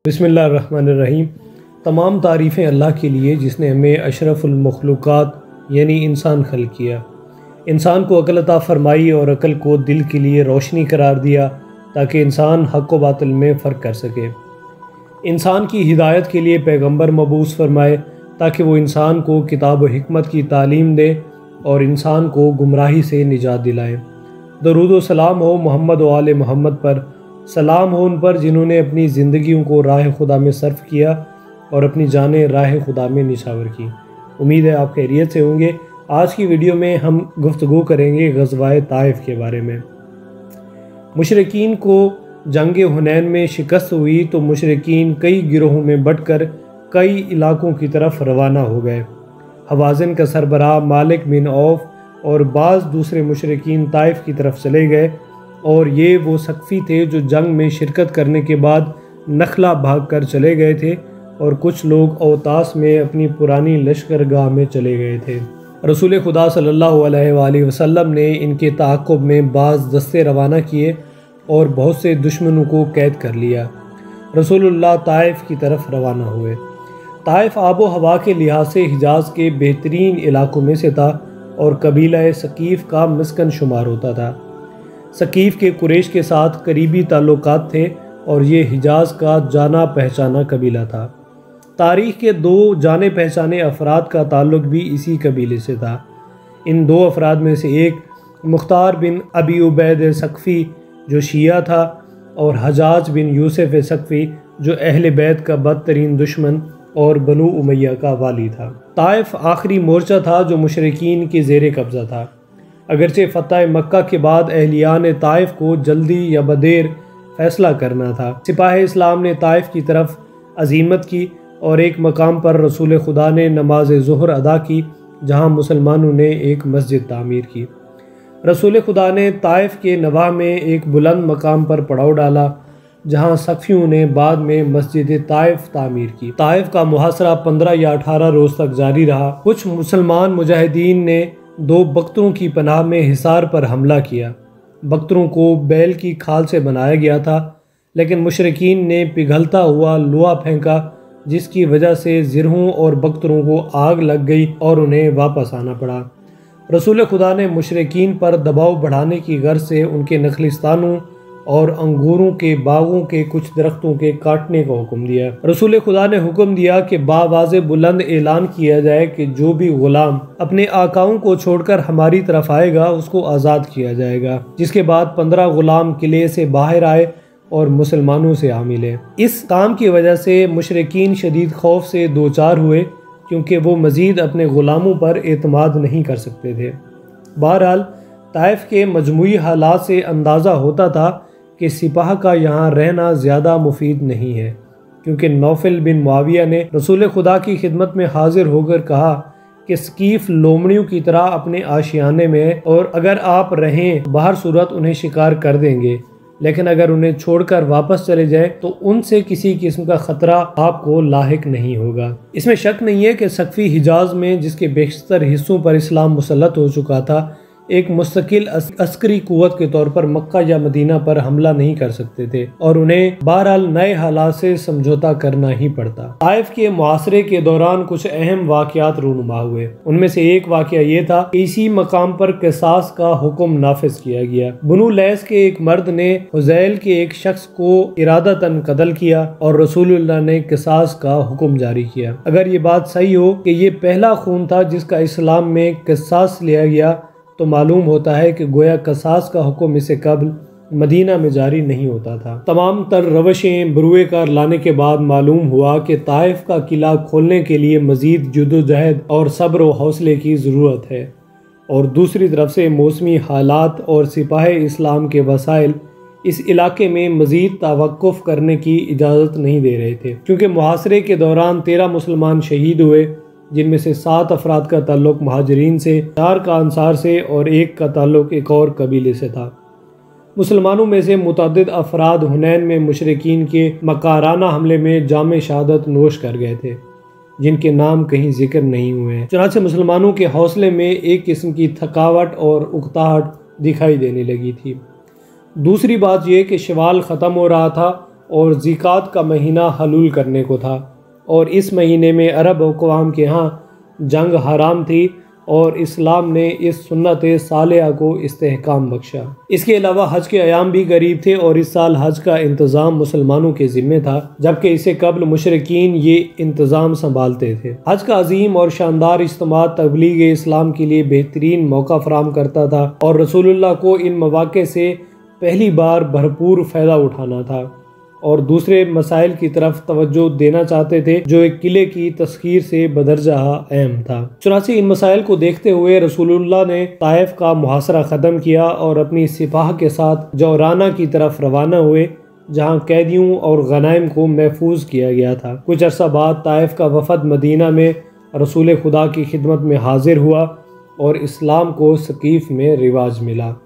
बिस्मिल्लाहिर्रहमानिर्रहीम। तमाम तारीफ़ें अल्लाह के लिए जिसने हमें अशरफुल मखलूक़ात यानी इंसान खल्क़ किया। इंसान को अक़ल अता फ़रमाई और अक़ल को दिल के लिए रोशनी करार दिया ताकि इंसान हक़ व बातिल में फ़र्क कर सके। इंसान की हिदायत के लिए पैगंबर मबूस फ़रमाए ताकि वो इंसान को किताब व हिकमत की तालीम दे और इंसान को गुमराही से निजात दिलाएँ। दरूद व सलाम हो मोहम्मद व आले मोहम्मद पर, सलाम हो उन पर जिन्होंने अपनी ज़िंदगियों को राह खुदा में सर्फ किया और अपनी जानें राह खुदा में निछावर की। उम्मीद है आप खैरियत से होंगे। आज की वीडियो में हम गुफ्तगू करेंगे ग़ज़वाए ताइफ़ के बारे में। मुशरिकीन को जंग हुनैन में शिकस्त हुई तो मुशरिकीन कई गिरोहों में बंटकर कई इलाकों की तरफ रवाना हो गए। हवाज़िन का सरबराह मालिक बिन औफ और बाज़ दूसरे मुशरिकीन ताइफ़ की तरफ चले गए और ये वो सक़फ़ी थे जो जंग में शिरकत करने के बाद नखला भाग कर चले गए थे और कुछ लोग औतास में अपनी पुरानी लश्करगाह में चले गए थे। रसूल खुदा सल्लल्लाहु अलैहि वसल्लम ने इनके ताक़ुब में बाज़ दस्ते रवाना किए और बहुत से दुश्मनों को कैद कर लिया। रसूलुल्लाह ताइफ़ की तरफ रवाना हुए। ताइफ़ आबो हवा के लिहाज से हिजाज़ के बेहतरीन इलाकों में से था और कबीला सकीफ़ का मस्कन शुमार होता था। सकीफ़ के कुरैश के साथ करीबी ताल्लुकात थे और ये हिजाज़ का जाना पहचाना कबीला था। तारीख़ के दो जाने पहचाने अफराद का ताल्लुक भी इसी कबीले से था। इन दो अफराद में से एक मुख्तार बिन अबी उबैद सक़फ़ी जो शिया था और हजाज बिन यूसुफ सक़फ़ी जो अहले बैत का बदतरीन दुश्मन और बनु उमैया का वाली था। ताइफ़ आखिरी मोर्चा था जो मुशरिकीन के ज़ेरे कब्ज़ा था। अगरचे फ़तह मक्का के बाद अहलियान ताइफ़ को जल्दी या बदेर फ़ैसला करना था। सिपाही इस्लाम ने ताइफ़ की तरफ अज़ीमत की और एक मकाम पर रसूल खुदा ने नमाज ज़ुहर अदा की जहाँ मुसलमानों ने एक मस्जिद तामीर की। रसूल खुदा ने ताइफ़ के नवाह में एक बुलंद मकाम पर पड़ाव डाला जहाँ सक़फ़ियों ने बाद में मस्जिद ताइफ़ तामीर की। ताइफ़ का मुहासरा 15 या 18 रोज़ तक जारी रहा। कुछ मुसलमान मुजाहिदीन ने दो बख्तरों की पनाह में हिसार पर हमला किया। बख्तरों को बैल की खाल से बनाया गया था लेकिन मुशरिकीन ने पिघलता हुआ लोहा फेंका जिसकी वजह से ज़िरहों और बख्तरों को आग लग गई और उन्हें वापस आना पड़ा। रसूल खुदा ने मुशरिकीन पर दबाव बढ़ाने की गर्ज से उनके नखलिस्तानों और अंगूरों के बागों के कुछ दरख्तों के काटने का हुक्म दिया। रसूल खुदा ने हुक्म दिया कि बावाज़े बुलंद ऐलान किया जाए कि जो भी गुलाम अपने आकाओं को छोड़कर हमारी तरफ आएगा उसको आज़ाद किया जाएगा। जिसके बाद 15 गुलाम किले से बाहर आए और मुसलमानों से आ मिले। इस काम की वजह से मुशरिकीन शदीद खौफ से दो चार हुए क्योंकि वो मज़ीद अपने ग़ुलामों पर एतमाद नहीं कर सकते थे। बहरहाल ताइफ़ के मजमूई हालात से अंदाज़ा होता था कि सिपाह का यहाँ रहना ज़्यादा मुफीद नहीं है क्योंकि नौफल बिन मुआविया ने रसूल खुदा की खिदमत में हाजिर होकर कहा कि सकीफ़ लोमड़ियों की तरह अपने आशियाने में और अगर आप रहें बाहर सूरत उन्हें शिकार कर देंगे लेकिन अगर उन्हें छोड़कर वापस चले जाएं तो उनसे किसी किस्म का ख़तरा आपको लाहिक नहीं होगा। इसमें शक नहीं है कि सक़फ़ी हिजाज़ में जिसके बेशतर हिस्सों पर इस्लाम मुसल्लत हो चुका था एक मुस्तकिल अस्करी कुव्वत के तौर पर मक्का या मदीना पर हमला नहीं कर सकते थे और उन्हें बहरहाल नए हालात से समझौता करना ही पड़ता। ताइफ़ के मुआसरे के दौरान कुछ अहम वाक़यात रूनुमा हुए। उनमें से एक वाक़या ये था कि इसी मकाम पर क़िसास का हुक्म नाफिज किया गया। बनु लैस के एक मर्द ने हुज़ैल के एक शख्स को इरादतन कत्ल किया और रसूलुल्लाह ने क़िसास का हुक्म जारी किया। अगर ये बात सही हो कि ये पहला खून था जिसका इस्लाम में क़िसास लिया गया तो मालूम होता है कि गोया क़िसास का हुक्म इससे कब्ल मदीना में जारी नहीं होता था। तमाम तर रवशें बरूए कार लाने के बाद मालूम हुआ कि ताइफ़ का किला खोलने के लिए मज़ीद जद्दोजहद और सब्र व हौसले की ज़रूरत है और दूसरी तरफ से मौसमी हालात और सिपाही इस्लाम के वसाइल इस इलाके में मज़ीद तवक्कुफ़ करने की इजाज़त नहीं दे रहे थे क्योंकि मुहासरे के दौरान 13 मुसलमान शहीद हुए जिनमें से 7 अफराद का ताल्लुक महाजरीन से, 4 का अंसार से और 1 का ताल्लुक एक और कबीले से था। मुसलमानों में से मुतअद्दिद अफराद हुनैन में मुशरिकीन के मकाराना हमले में जाम शहादत नोश कर गए थे जिनके नाम कहीं जिक्र नहीं हुए हैं। चुनांचे मुसलमानों के हौसले में एक किस्म की थकावट और उकताहट दिखाई देने लगी थी। दूसरी बात यह कि शवाल ख़त्म हो रहा था اور زکوٰۃ کا مہینہ حلول کرنے کو تھا، اور اس مہینے میں عرب اقوام کے ہاں جنگ حرام تھی، اور اسلام نے اس سنت صالحہ کو استحکام بخشا۔ اس کے علاوہ حج کے ایام بھی قریب تھے، اور اس سال حج کا انتظام مسلمانوں کے ذمے تھا، جبکہ اسے قبل مشرکین یہ انتظام سنبھالتے تھے۔ حج کا عظیم اور شاندار اجتماع تبلیغ اسلام کے لیے بہترین موقع فراہم کرتا تھا، اور رسول اللہ کو ان مواقع سے پہلی بار بھرپور فائدہ اٹھانا تھا، اور دوسرے مسائل کی طرف توجہ دینا چاہتے تھے جو ایک قلعے کی تسخیر سے بدرجہ اہم تھا۔ چنانچہ ان مسائل کو دیکھتے ہوئے رسول اللہ نے طائف کا محاصرہ ختم کیا اور اپنی سپاہ کے ساتھ جورانہ کی طرف روانہ ہوئے، جہاں قیدیوں اور غنائم کو محفوظ کیا گیا تھا۔ کچھ عرصہ بعد طائف کا وفد مدینہ میں رسول خدا کی خدمت میں حاضر ہوا، اور اسلام کو ثقیف میں رواج ملا۔